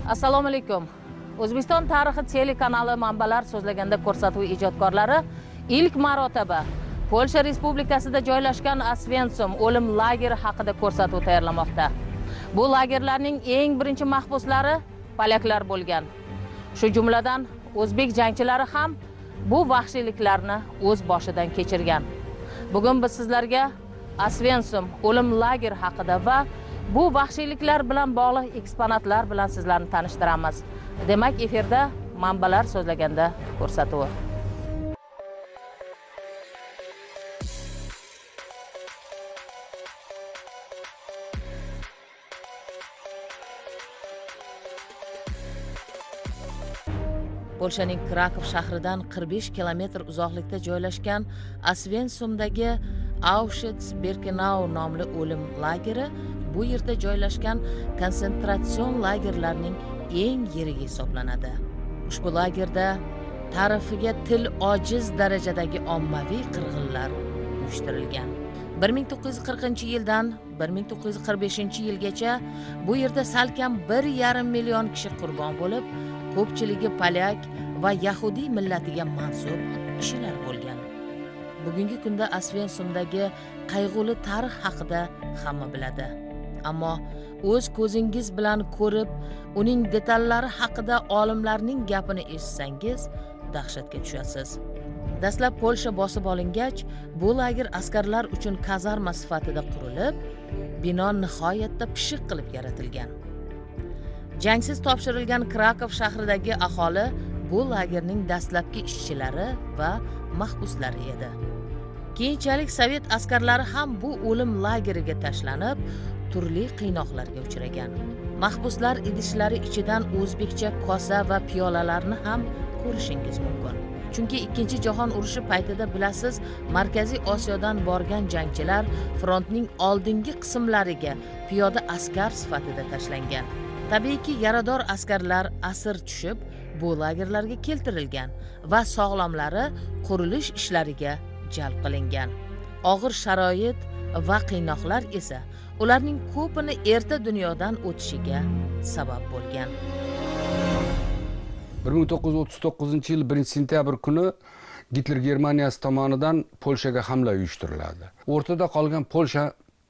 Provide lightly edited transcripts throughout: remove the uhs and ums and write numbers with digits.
Assalomu alaykum. O'zbekiston tarixi telekanali manbalar so'zlaganda ko'rsatuv ijodkorlari ilk marotaba Polsha Respublikasida joylashgan Osvensim o'lim lageri haqida ko'rsatuv tayyorlamoqda. Bu lagerlarning eng birinchi mahbuslari polyaklar bo'lgan. Shu jumladan o'zbek jangchilari ham bu vahshiyliklarni o'z boshidan kechirgan. Bugun biz sizlarga Osvensim o'lim lageri haqida va bu vahshiyliklar bilan bog'liq eksponatlar bilan sizlarni tanishtiramiz. Demak, efirda manbalar so'zlaganda ko'rsatuvi. Polshaning Krakow shahridan 45 kilometr uzoqlikda joylashgan Osvensimdagi Auschwitz-Birkenau nomli o'lim lageri bu yerda joylashgan konsentratsion lagerlarning eng yirigi hisoblanadi. Ushbu lagerda tarifiga til ojiz darajadagi ommaviy qirg'inlar uyushtirilgan. 1940-yildan 1945-yilgacha bu yerda salkam 1,5 million kishi qurbon bo'lib, ko'pchiligi polyak va yahudiy millatiga mansub kishilar bo'lgan. Bugungi kunda Osvensimdagi qayg'uli tarix haqida hamma biladi. Ammo o'z ko'zingiz bilan ko'rib, uning detallari haqida olimlarning gapini eshitsangiz, dahshatga tushasiz. Dastlab Polsha bosib olingach, bu lager askarlar uchun kazarma sifatida qurilib, bino nihoyatda pishiq qilib yaratilgan. Jangsiz topshirilgan Krakow shahridagi aholi bu lagerning dastlabki ishchilari va mahbuslari edi. Keyinchalik sovet askarlari ham bu o'lim lageriga tashlanib, turli qiynoqlarga uchragan. Mahbuslar idishlari ichidan o'zbekcha kosa va piyolalarni ham ko'rishingiz mumkin. Chunki Ikkinchi jahon urushi paytida bilasiz, Markaziy Osiyodan borgan jangchilar frontning oldingi qismlariga piyoda askar sifatida tashlangan. Tabiiyki, yarador askarlar asir tushib, bu lagerlarga keltirilgan va sog'lomlari qurilish ishlariga jalb qilingan. Og'ir sharoit va qiynoqlar esa ularning ko'pini erta dunyodan o'tishiga sabab bo'lgan. 1939-yil 1-sentyabr kuni Gitler Germaniyasi tomonidan Polshaga hamla uyushtiriladi. O'rtada qolgan Polsha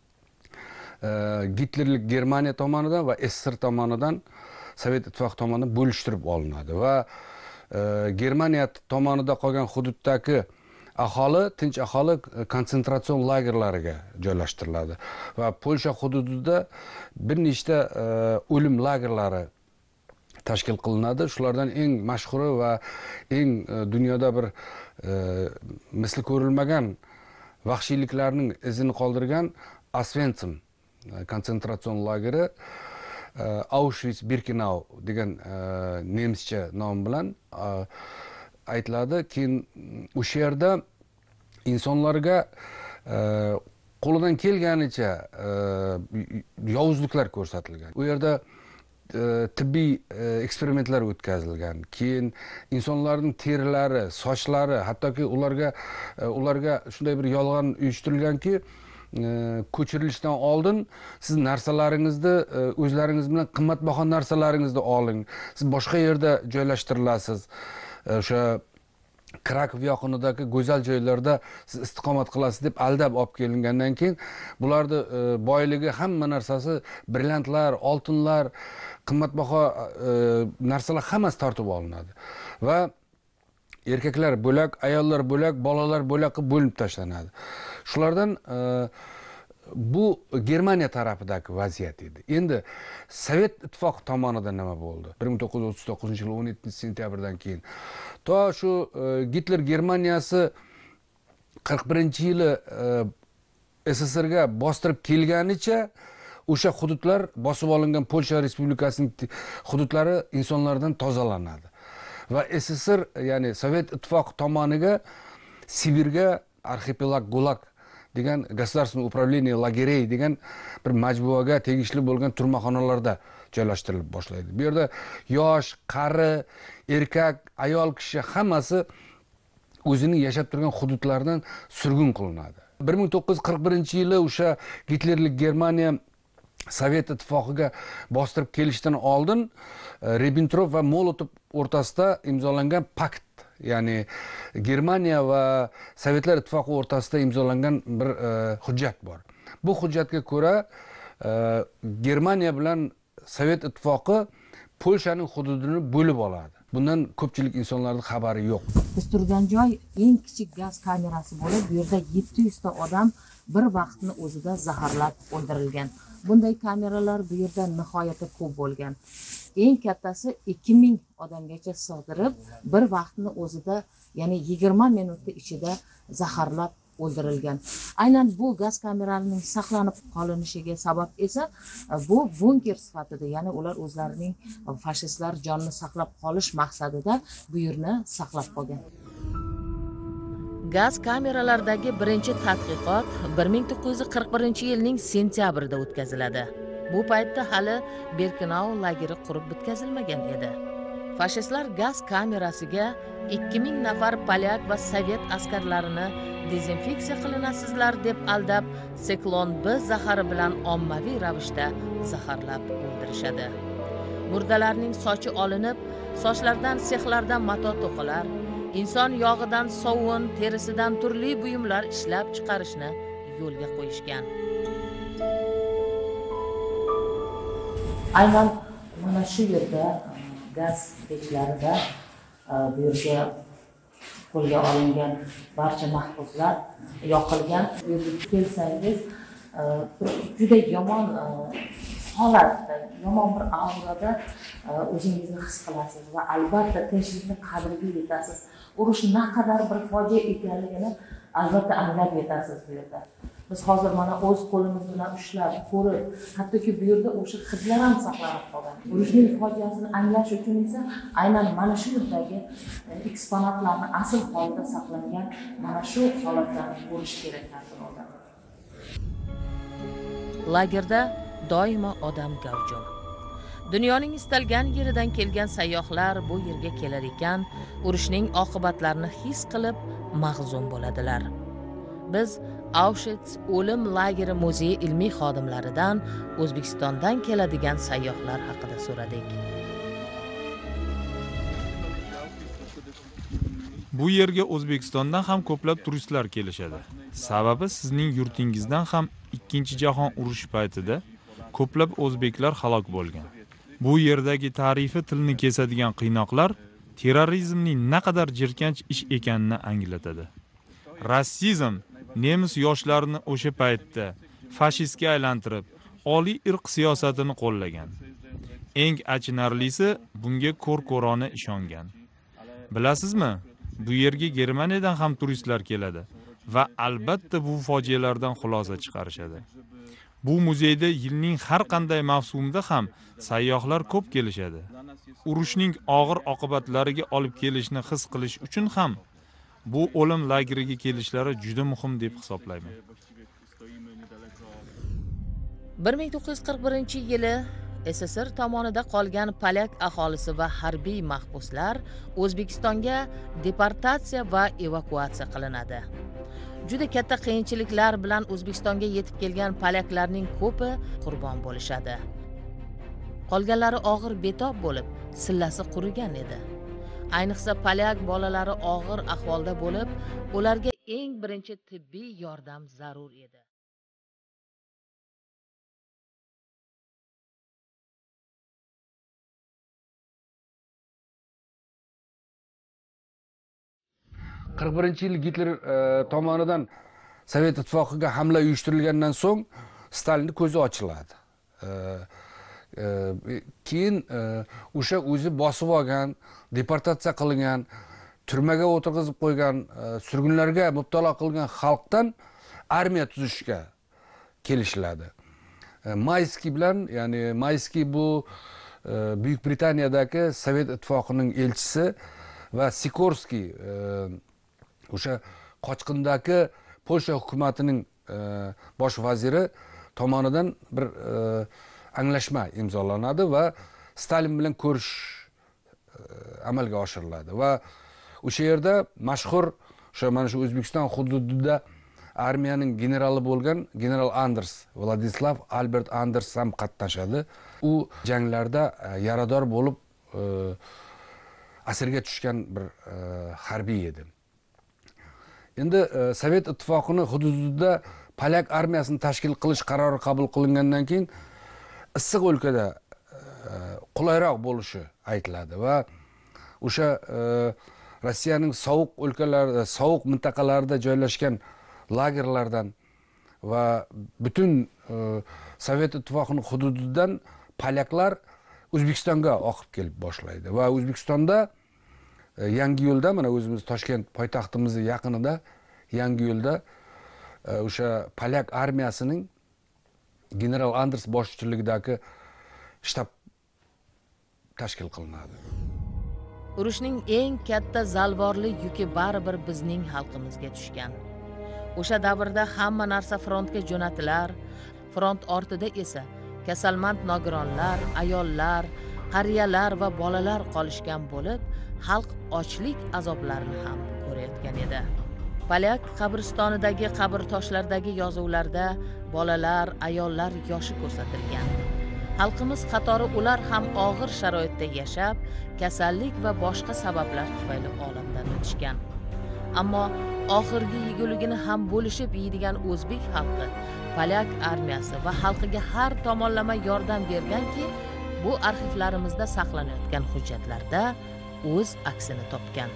Gitlerlik Germaniya tomonidan va SSR tomonidan, Sovet ittifoqi tomonidan bo'lishtirib olinadi va Germaniya tomonida qolgan hududdagi aholi, tinch aholi konsentratsion lagerlariga joylashtiriladi va Polsha hududida bir nechta o'lim lagerlari tashkil qilinadi. Shulardan eng mashhuri va eng dunyoda bir misli ko'rilmagan vahshiyliklarning izini qoldirgan Osvensim konsentratsion lageri, Auschwitz-Birkenau degan nemischa nom bilan aytiladi. Keyin o'sha yerda insonlarga qo'lidan kelganicha yovuzliklar ko'rsatilgan. U yerda tibbiy eksperimentlar o'tkazilgan. Keyin insonlarning terilari, sochlari, hattoki ularga shunday bir yolg'on uyushtirilganki, ko'chirilishdan oldin siz narsalaringizni o'zlaringiz bilan qimmatbaho narsalaringizni oling. Siz boshqa yerda joylashtirilasiz. O'sha Krakow yaqinidagi go'zal joylarda siz istiqomat qilasiz deb aldab olib kelingandan keyin bularni boyligi, hamma narsasi, brilliantlar, oltinlar, qimmatbaho narsalar hammasi tortib olinadi va erkaklar bo'lak, ayollar bo'lak, bolalar bo'lak qilib bo'linib tashlanadi. Shulardan bu Germaniya tarafidagi vaziyat edi. Endi Sovet ittifoqi tomonidan nima bo'ldi? 1939-yil 17-sentyabrdan keyin to shu Gitler Germaniyasi 41-yili SSRga bostirib kelganicha o'sha hududlar, bosib olingan Polsha Respublikasining hududlari insonlardan tozalanadi. Va SSR, ya'ni Sovet ittifoqi tomoniga Sibirga arxipelag Gulag degan Государственное управление лагерей degan bir majmuaga tegishli bo'lgan turmaxonalarda joylashtirilib boshlaydi. Bu yerda yosh, qari, erkak, ayol kishi hammasi o'zining yashab turgan hududlaridan surgun qilinadi. 1941-yili o'sha Gitlerlik Germaniya Sovet ittifoqiga bostirib kelishdan oldin Ribbentrop va Molotov o'rtasida imzolangan pakt, ya'ni Germaniya va Sovetlar ittifoqi o'rtasida imzolangan bir hujjat bor. Bu hujjatga ko'ra Germaniya bilan Sovet ittifoqi Polshaning hududini bo'lib oladi. Bundan ko'pchilik insonlarning xabari yo'q. Biz turgan joy eng kichik gaz kamerasi bo'lib, bu yerda 700 ta odam bir vaqtni o'zida zaharlab o'ldirilgan. Bunday kameralar bu yerda nihoyatda ko'p bo'lgan. Eng kattasi 2000 odamgacha sig'dirib, bir vaqtni o'zida, ya'ni 20 minutda ichida zaharlab o'ldirilgan. Aynan bu gaz kameralarining saqlanib qolinishiga sabab esa bu bunker sifatida, ya'ni ular o'zlarining fashistlar jonini saqlab qolish maqsadida bu yerni saqlab qolgan. Gaz kameralaridagi birinchi tadqiqot 1941-yilning sentyabrida o'tkaziladi. Bu paytda hali Birkenau lageri qurib bitkazilmagan edi. Fashistlar gaz kamerasiga 2000 nafar polyak va sovet askarlarini dezinfeksiya qilinasizlar deb aldab, Siklon B zahari bilan ommaviy ravishda zaharlab o'ldirishadi. Murdalarning sochi olinib, sochlardan sexlardan mato to'qilar, inson yog'idan sovun, terisidan turli buyumlar ishlab chiqarishni yo'lga qo'yishgan. Aynan mana shu yerda gaz pechlarida bu yerga qo'lga olingan barcha mahbuslar yoqilgan. Bu yerga kelsangiz juda yomon holatda, yomon bir aurada o'zingizni his qilasiz va albatta tinchlikni qadriga yetasiz. Urush naqadar bir fojia ekanligini albatta anglab yetasiz bu yerda. Biz hozir mana o'z qo'limiz bilan ushlab, ko'rib, hattoki bu yerda o'sha hidlar ham saqlanib qolgan. Urushning fojiasini anglash uchun esa aynan mana shu yerdagi eksponatlarni asl holda saqlangan mana shu holatlarni ko'rish kerak narsalar. Lagerda doimo odam gavjum. Dunyoning istalgan yeridan kelgan sayyohlar bu yerga kelar ekan, urushning oqibatlarini his qilib mahzun bo'ladilar. Biz Auschwitz o'lim lageri muzeyi ilmiy xodimlaridan O'zbekistondan keladigan sayyohlar haqida so'radik. Bu yerga O'zbekistondan ham ko'plab turistlar kelishadi. Sababi sizning yurtingizdan ham Ikkinchi jahon urushi paytida ko'plab o'zbeklar halok bo'lgan. Bu yerdagi tarifi tilni kesadigan qiynoqlar terrorizmning naqadar jirkanch ish ekanini anglatadi. Rassizm nemis yoshlarini o'sha paytda fashistga aylantirib, oliy irq siyosatini qo'llagan. Eng achinarlisi bunga ko'r-ko'rona ishongan. Bilasizmi? Bu yerga Germaniyadan ham turistlar keladi va albatta bu fojialardan xulosa chiqarishadi. Bu muzeyda yilning har qanday mavsumida ham sayyohlar ko'p kelishadi. Urushning og'ir oqibatlariga olib kelishni his qilish uchun ham bu o'lim lageriga kelishlari juda muhim deb hisoblayman. 1941-yili SSR tomonida qolgan polyak aholisi va harbiy mahbuslar O'zbekistonga deportatsiya va evakuatsiya qilinadi. Juda katta qiyinchiliklar bilan O'zbekistonga yetib kelgan polyaklarning ko'pi qurbon bo'lishadi. Qolganlari og'ir betob bo'lib, sillasi qurigan edi. Ayniqsa polyak bolalari og'ir ahvolda bo'lib, ularga eng birinchi tibbiy yordam zarur edi. Yil Gitler tomonidan Sovet ittifoqiga hamla uyushtirilgandan so'ng Stalinning ko'zi ochiladi. Keyin o'sha o'zi bosib olgan, deportatsiya qilingan, turmaga o'tirg'izib qo'ygan, surgunlarga mubtalo qilgan xalqdan armiya tuzishga kelishiladi. Mayskiy bilan, ya'ni Mayskiy bu Buyuk Britaniyadagi Sovet ittifoqining elchisi va Sikorskiy o'sha qochqindagi Polsha hukumatining bosh vaziri tomonidan bir anglashma imzolanadi va Stalin bilan ko'rish amalga oshiriladi va o'sha yerda mashhur o'sha mana shu O'zbekiston hududida armiyaning generali bo'lgan general Anders, Vladislav Albert Anders ham qatnashadi. U janglarda yarador bo'lib asirga tushgan bir harbiy edi. Endi Sovet ittifoqining hududida polyak armiyasini tashkil qilish qarori qabul qilingandan keyin issiq o'lkada qulayroq bo'lishi aytiladi va o'sha Rossiyaning sovuq o'lkalarida, sovuq mintaqalarida joylashgan lagerlardan va butun Sovet ittifoqining hududidan polyaklar O'zbekistonga oqib kelib boshlaydi va O'zbekistonda Yangiyo'lda, mana o'zimiz Toshkent poytaxtimizni yaqinida Yangiyo'lda o'sha polyak armiyasining general Anders boshchiligidagi shtab tashkil qilinadi. Urushning eng katta zalvorli yuki baribir bizning xalqimizga tushgan. O'sha davrda hamma narsa frontga jo'natilar, front ortida esa kasalmand nogironlar, ayollar, qariyalar va bolalar qolishgan bo'lib, xalq ochlik azoblarini ham ko'rayotgan edi. Polyak qabristonidagi qabr toshlardagi yozuvlarda bolalar, ayollar yoshi ko'rsatilgan. Xalqimiz qatori ular ham og'ir sharoitda yashab, kasallik va boshqa sabablar tufayli olamdan o'tishgan. Ammo oxirgi yeguligini ham bo'lishib yeydigan o'zbek xalqi, polyak armiyasi va xalqiga har tomonlama yordam berganki, bu arxivlarimizda saqlanayotgan hujjatlarda o'z aksini topgan.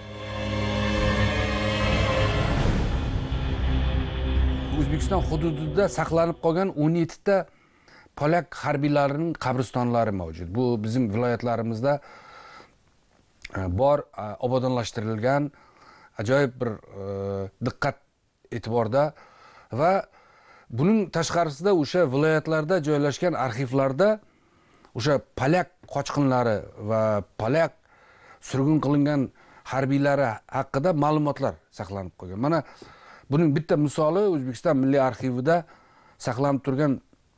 O'zbekiston hududida saqlanib qolgan 17 ta polyak harbiylarining qabristonlari mavjud. Bu bizim viloyatlarimizda bor, obodonlashtirilgan, ajoyib bir diqqat e'tiborda va buning tashqarisida o'sha viloyatlarda joylashgan arxivlarda o'sha polyak qochqinlari va polyak surgun qilingan harbiylari haqida ma'lumotlar saqlanib qolgan. Mana buning bitta misoli O'zbekiston Milliy arxivida saqlanib turgan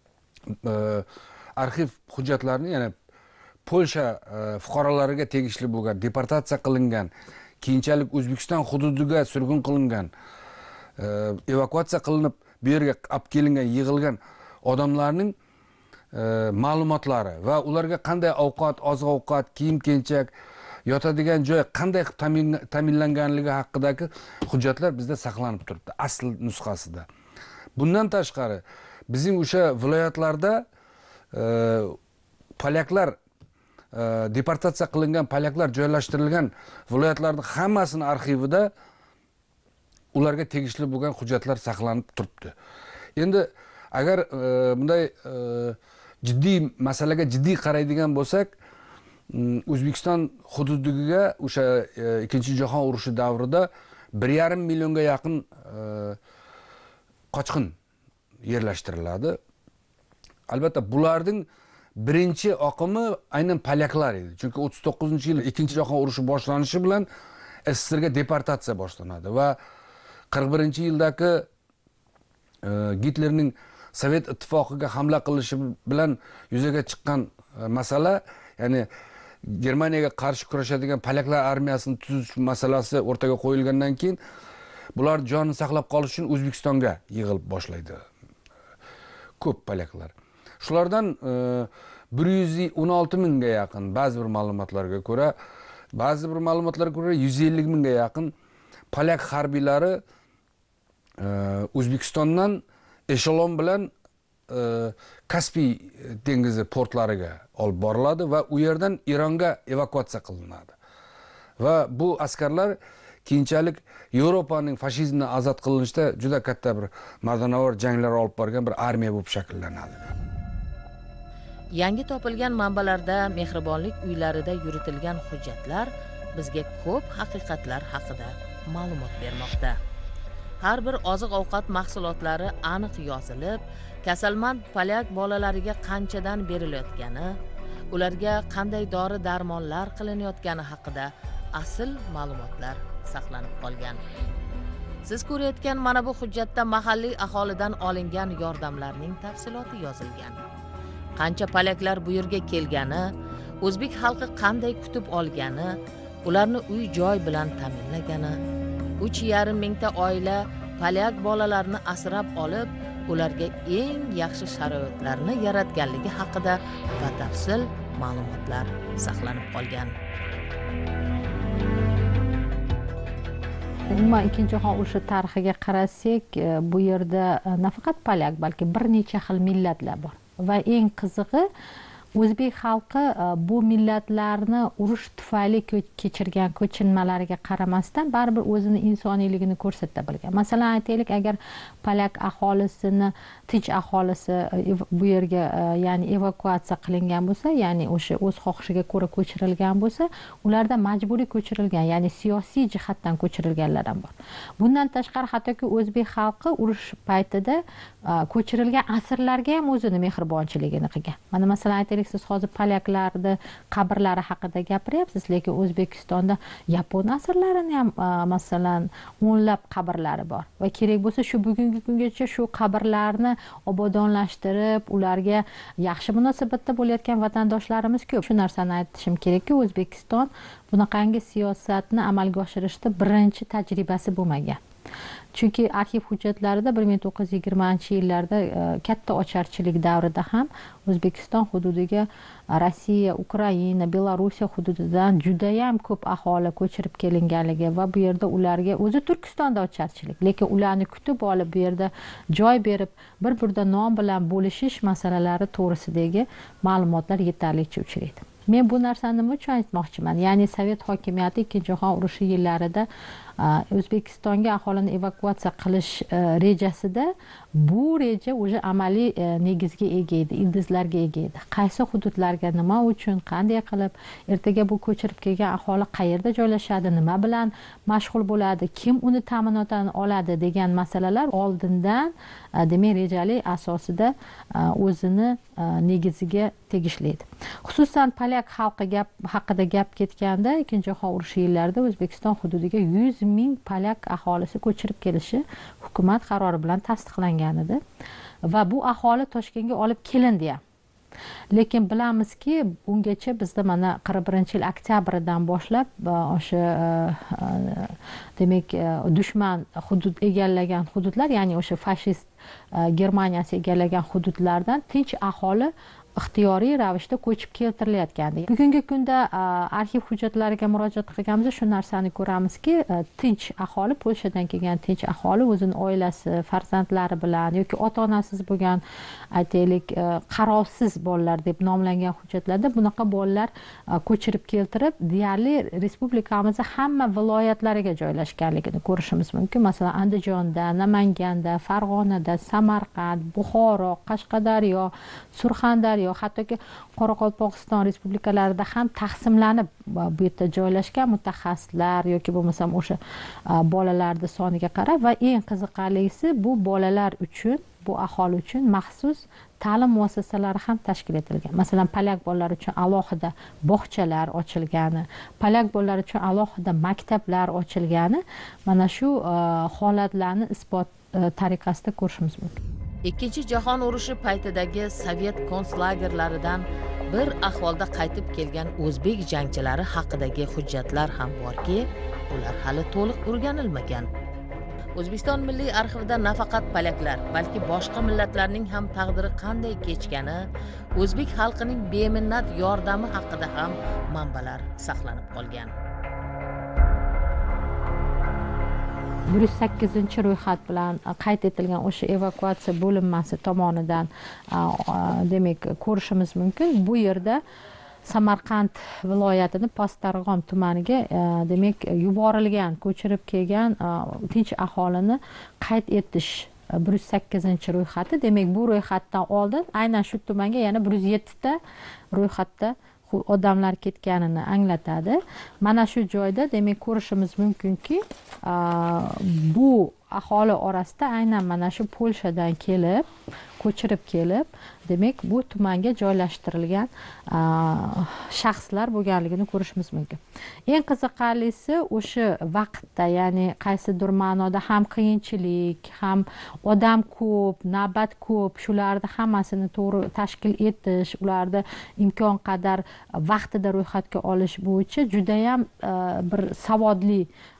arxiv hujjatlarini, ya'ni Polsha fuqarolariga tegishli bo'lgan, deportatsiya qilingan, keyinchalik O'zbekiston hududiga surgun qilingan, evakuatsiya qilinib bu yerga olib kelingan, yig'ilgan odamlarning ma'lumotlari va ularga qanday ovqat, oziq-ovqat, kiyim-kechak, yotadigan joy qanday ta'minlanganligi haqidagi hujjatlar bizda saqlanib turibdi, asl nusxasida. Bundan tashqari bizning o'sha viloyatlarda polyaklar, deportatsiya qilingan polyaklar joylashtirilgan viloyatlarning hammasini arxivida ularga tegishli bo'lgan hujjatlar saqlanib turibdi. Endi agar bunday jiddiy masalaga jiddiy qaraydigan bo'lsak, O'zbekiston hududiga o'sha Ikkinchi jahon urushi davrida 1,5 millionga yaqin qochqin yerlashtiriladi. Albatta bularning birinchi oqimi aynan polyaklar edi. Chunki 39-yil Ikkinchi jahon urushi boshlanishi bilan SSRga deportatsiya boshlanadi va 41-yildagi Gitlerning Sovet ittifoqiga hamla qilishi bilan yuzaga chiqqan masala, ya'ni Germaniyaga qarshi kurashadigan polyaklar armiyasini tuzish masalasi o'rtaga qo'yilgandan keyin bular jonini saqlab qolish uchun O'zbekistonga yig'ilib boshlaydi ko'p polyaklar. Shulardan 116 mingga yaqin, ba'zi bir ma'lumotlarga ko'ra 150 mingga yaqin polyak harbiylari O'zbekistondan eshelon bilan Kaspiy dengizi portlariga olib boriladi va u yerdan Ironga evakuatsiya qilinadi. Va bu askarlar keyinchalik Yevropaning fashizmdan ozod qilinishda juda katta bir mardonavor janglar olib borgan bir armiya bo'lib shakllanadi. Yangi topilgan manbalarda mehribonlik uylarida yuritilgan hujjatlar bizga ko'p haqiqatlar haqida ma'lumot bermoqda. Har bir oziq-ovqat mahsulotlari aniq yozilib, kasalmand polyak bolalariga qanchadan berilayotgani, ularga qanday dori-darmonlar qilinayotgani haqida asl ma'lumotlar saqlanib qolgan. Siz ko'rayotgan mana bu hujjatda mahalliy aholidan olingan yordamlarning tafsiloti yozilgan. Qancha polyaklar bu yerga kelgani, o'zbek xalqi qanday kutib olgani, ularni uy-joy bilan ta'minlagani, 3,5 mingta oila polyak bolalarini asrab olib, ularga eng yaxshi sharoitlarni yaratganligi haqida batafsil ma'lumotlar saqlanib qolgan. Umuman Ikkinchi jahon urushi tarixiga qarasak, bu yerda nafaqat polyak, balki bir necha xil millatlar bor. Va eng qizig'i, o'zbek xalqi bu millatlarni urush tufayli kechirgan ko'chinmalariga qaramasdan baribir o'zini insoniyligini ko'rsata bilgan. Masalan, aytaylik, agar polyak aholisini, tinch aholisi bu yerga ya'ni evakuatsiya qilingan bo'lsa, ya'ni o'sha o'z xohishiga ko'ra ko'chirilgan bo'lsa, ularda majburiy ko'chirilgan, ya'ni siyosiy jihatdan ko'chirilganlar ham bor. Bundan tashqari, hattoki o'zbek xalqi urush paytida ko'chirilgan asirlarga ham o'zini mehribonchiligini qilgan. Mana masalan, aytaylik, siz hozir polyaklarni qabrlari haqida gapiryapsiz, lekin O'zbekistonda yapon asirlarini ham masalan o'nlab qabrlari bor. Va kerak bo'lsa shu bugungi kungacha shu qabrlarni obodonlashtirib, ularga yaxshi munosabatda bo'layotgan vatandoshlarimiz ko'p. Shu narsani aytishim kerakki, O'zbekiston bunaqangi siyosatni amalga oshirishda birinchi tajribasi bo'lmagan. Chunki arxiv hujjatlarida 1920-yillarda katta ocharchilik davrida ham O'zbekiston hududiga Rossiya, Ukraina, Belorussiya hududidan juda ham ko'p aholi ko'chirib kelinganligi va bu yerda ularga o'zi Turkistonda ocharchilik, lekin ularni kutib olib bu yerda joy berib, bir-birda non bilan bo'lishish masalalari to'g'risidagi ma'lumotlar yetarlicha uchraydi. Men bu narsani nima uchun aytmoqchiman? Ya'ni Sovet hokimiyati Ikkinchi jahon urushi yillarida O'zbekistonga aholini evakuatsiya qilish rejasida bu reja o'sha amaliy negizga ega edi, ildizlarga ega edi. Qaysi hududlarga, nima uchun, qanday qilib, ertaga bu ko'chirib kelgan aholi qayerda joylashadi, nima bilan mashg'ul bo'ladi, kim uni ta'minotini oladi degan masalalar oldindan demak rejali asosida o'zini negiziga tegishlaydi. Xususan polyak xalqi haqida gap ketganda, Ikkinchi jahon urushi yillarida O'zbekiston hududiga 100 ming polyak aholisi ko'chirib kelishi hukumat qarori bilan tasdiqlangan edi va bu aholi Toshkentga olib kelindi ham. Lekin bilamizki, ungacha bizda mana 41-yil oktyabridan boshlab o'sha demak dushman hudud egallagan hududlar, ya'ni o'sha fashist Germaniyasi egallagan hududlardan tinch aholi ixtiyoriy ravishda ko'chib keltirilayotgandi. Bugungi kunda arxiv hujjatlariga murojaat qilganimizda shu narsani ko'ramizki, tinch aholi, Polshadan kelgan tinch aholi o'zini oilasi, farzandlari bilan yoki ota-onasiz bo'lgan, aytaylik, qarovsiz bolalar deb nomlangan hujjatlarda bunaqa bolalar ko'chirib keltirib, deyarli respublikamizning hamma viloyatlariga joylashganligini ko'rishimiz mumkin. Masalan, Andijonda, Namanganda, Farg'onada, Samarqand, Buxoro, Qashqadaryo, Surxondaryo, hattoki Qoraqalpog'iston respublikalarida ham taqsimlanib bu yerda joylashgan mutaxassislar yoki bo'lmasam o'sha bolalarning soniga qarab va eng qiziqarlisi bu bolalar uchun, bu aholi uchun maxsus ta'lim muassasalari ham tashkil etilgan. Masalan, polyak bolalar uchun alohida bog'chalar ochilgani, polyak bolalar uchun alohida maktablar ochilgani, mana shu holatlarni isbot tariqasida ko'rishimiz mumkin. Ikkinchi jahon urushi paytidagi Sovet konslagerlaridan bir ahvolda qaytib kelgan o'zbek jangchilari haqidagi hujjatlar ham borki, ular hali to'liq o'rganilmagan. O'zbekiston Milliy arxivida nafaqat polyaklar, balki boshqa millatlarning ham taqdiri qanday kechgani, o'zbek xalqining beminnat yordami haqida ham manbalar saqlanib qolgan. 108-ro'yxat bilan qayd etilgan o'sha evakuatsiya bo'linmasi tomonidan demak ko'rishimiz mumkin. Bu yerda Samarqand viloyatining Pastdarg'om tumaniga demak yuborilgan, ko'chirib kelgan tinch aholini qayd etish 108-ro'yxati. Demak, bu ro'yxatdan oldin aynan shu tumanga yana 107 ta ro'yxatda odamlar ketganini anglatadi. Mana shu joyda demak ko'rishimiz mumkinki, bu aholi orasida aynan mana shu Polshadan kelib, ko'chirib kelib, demak bu tumanga joylashtirilgan shaxslar bo'lganligini ko'rishimiz mumkin. Eng qiziqarlisi o'sha vaqtda, ya'ni qaysidir ma'noda ham qiyinchilik, ham odam ko'p, navbat ko'p, shularni hammasini to'g'ri tashkil etish, ularni imkon qadar vaqtida ro'yxatga olish bo'yicha juda ham bir savodli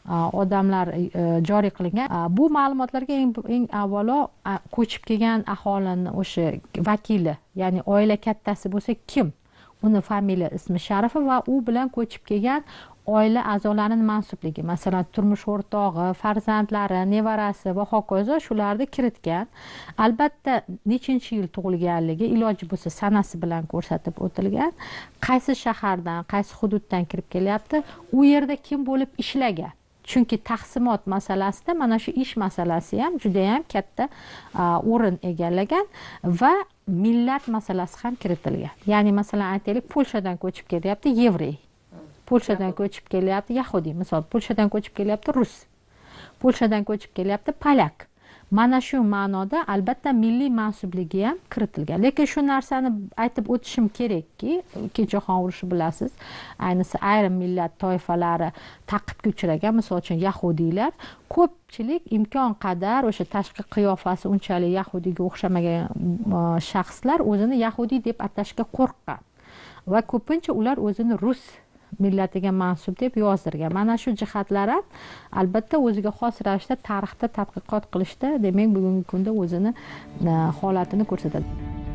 odamlar joriy qilingan. Bu ma'lumotlarga eng avvalo ko'chib kelgan aholini o'sha vakili, ya'ni oila kattasi bo'lsa kim, uni familiya, ismi sharifi va u bilan ko'chib kelgan oila a'zolarining mansubligi, masalan turmush o'rtog'i, farzandlari, nevarasi va hokazo shularni kiritgan. Albatta nechinchi yil tug'ilganligi iloji bo'lsa sanasi bilan ko'rsatib o'tilgan, qaysi shahardan, qaysi hududdan kirib kelyapti, u yerda kim bo'lib ishlagan. Chunki taqsimot masalasida mana shu ish masalasi ham juda ham katta o'rin egallagan va millat masalasi ham kiritilgan. Ya'ni masalan aytaylik, Polshadan ko'chib kelyapti yevrey. Polshadan ko'chib kelyapti yahudiy, misol Polshadan ko'chib kelyapti rus. Polshadan ko'chib kelyapti polyak. Mana shu ma'noda albatta milliy mansubligi ham kiritilgan. Lekin shu narsani aytib o'tishim kerakki, Ikkinchi jahon urushi bilasiz, ayniqsa ayrim millat toifalari ta'qibga uchragan, misol uchun yahudiylar, ko'pchilik imkon qadar o'sha tashqi qiyofasi unchalik yahudiyga o'xshamagan shaxslar o'zini yahudiy deb atashga qo'rqqan va ko'pincha ular o'zini rus millatiga mansub deb yozdirgan. Mana shu jihatlar ham albatta o'ziga xos ravishda tarixda tadqiqot qilishda, demak bugungi kunda o'zini holatini ko'rsatadi.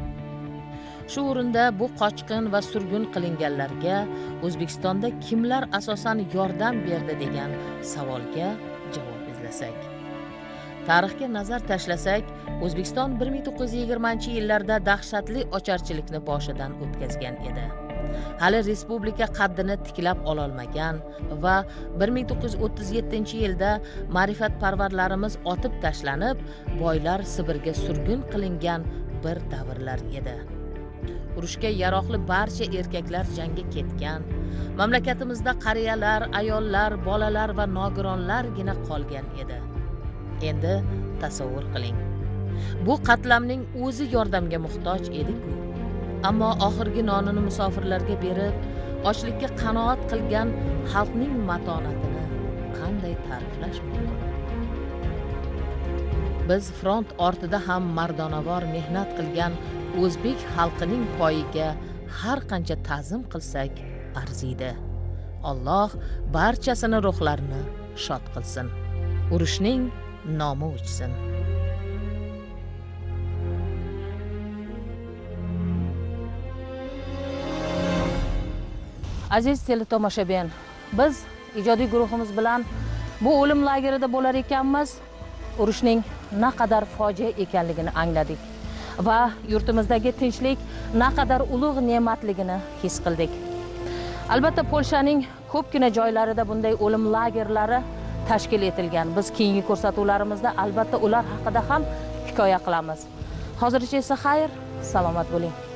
Shu o'rinda bu qochqin va surgun qilinganlarga O'zbekistonda kimlar asosan yordam berdi degan savolga javob izlasak. Tarixga nazar tashlasak, O'zbekiston 1920-yillarda dahshatli ocharchilikni boshidan o'tkazgan edi. Hali respublika qaddini tiklab ololmagan va 1937-yilda ma'rifatparvarlarimiz otib tashlanib, boylar Sibirga surgun qilingan bir davrlar edi. Urushga yaroqli barcha erkaklar jangga ketgan. Mamlakatimizda qariyalar, ayollar, bolalar va nogironlargina qolgan edi. Endi tasavvur qiling. Bu qatlamning o'zi yordamga muhtoj edi-ku. Ammo oxirgi nonini musofirlarga berib, ochlikka qanoat qilgan xalqning matonatini qanday ta'riflash mumkin? Biz front ortida ham mardonavor mehnat qilgan o'zbek xalqining poyiga har qancha ta'zim qilsak arziydi. Alloh barchasini ruhlarini shod qilsin. Urushning nomi o'chsin. Aziz teletomoshabin, biz ijodiy guruhimiz bilan bu o'lim lagerida bo'lar ekanmiz, urushning naqadar fojia ekanligini angladik va yurtimizdagi tinchlik naqadar ulug' ne'matligini his qildik. Albatta Polshaning ko'pgina joylarida bunday o'lim lagerlari tashkil etilgan. Biz keyingi ko'rsatuvlarimizda albatta ular haqida ham hikoya qilamiz. Hozircha esa xayr, salomat bo'ling.